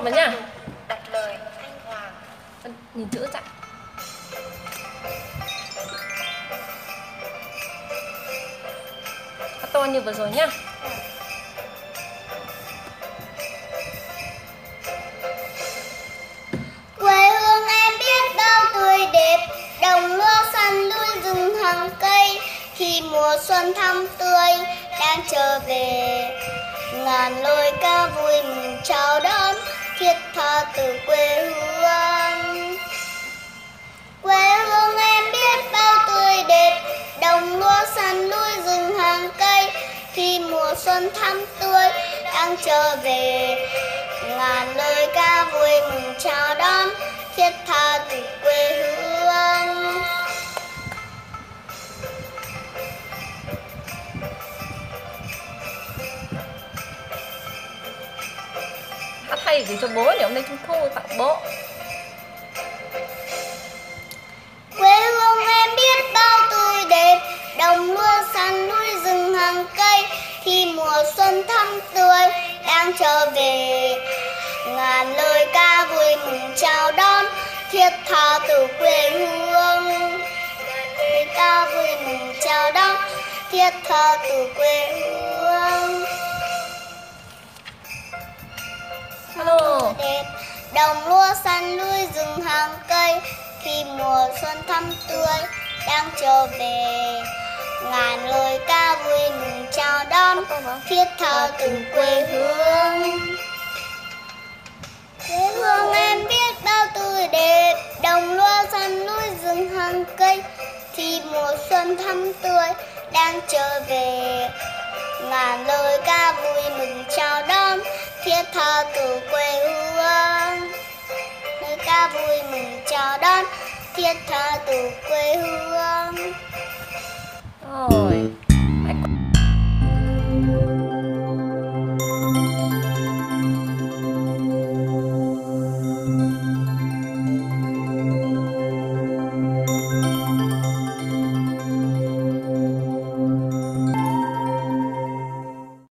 vào nhá. Đặt lời Thanh Hoàng. Nhìn chữ chạy. Hát to như vừa rồi nhá. Quê hương em biết bao tươi đẹp, đồng lúa xanh núi rừng hàng cây. Khi mùa xuân thắm tươi đang trở về, ngàn lời ca vui mừng chào đón, thiết tha từ quê hương. Quê hương em biết bao tươi đẹp, đồng lúa xanh núi rừng hàng cây. Khi mùa xuân thắm tươi đang trở về, ngàn lời ca vui mừng chào đón, thiết tha từ quê hương. Hát hay gì cho bố nhỉ, hôm nay Trung thu tặng bố. Quê hương em biết bao tươi đẹp, đồng lúa xanh núi rừng hàng cây. Khi mùa xuân thắm tươi đang trở về, ngàn lời ca vui mừng chào đón, thiết tha từ quê hương. Ngàn lời ca vui mừng chào đón, thiết tha từ quê hương. Hello. Đẹp, đồng lúa xanh núi rừng hàng cây. Khi mùa xuân thắm tươi đang trở về, ngàn lời ca vui mừng chào đón, thiết tha từ quê hương. Quê hương em biết bao tươi đẹp, đồng lúa xanh núi rừng hàng cây. Khi mùa xuân thắm tươi đang trở về, ngàn lời ca vui mừng chào đón, thiết tha từ quê hương. Lời ca vui mừng chào đón, thiết tha từ quê hương. Rồi.